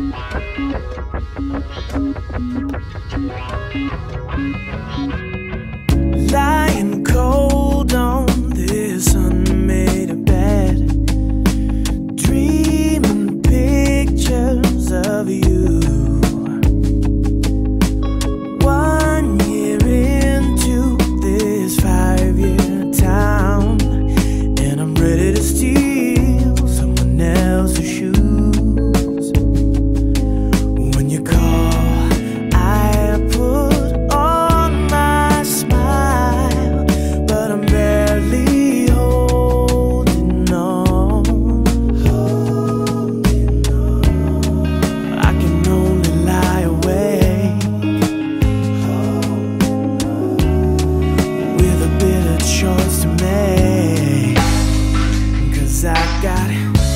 Lying cold on this unmade bed, dreaming pictures of you. 1 year into this 5-year town, and I'm ready to steal someone else's shoes. When you call, I put on my smile, but I'm barely holding on. I can only lie awake with a bitter choice to make, 'cause I got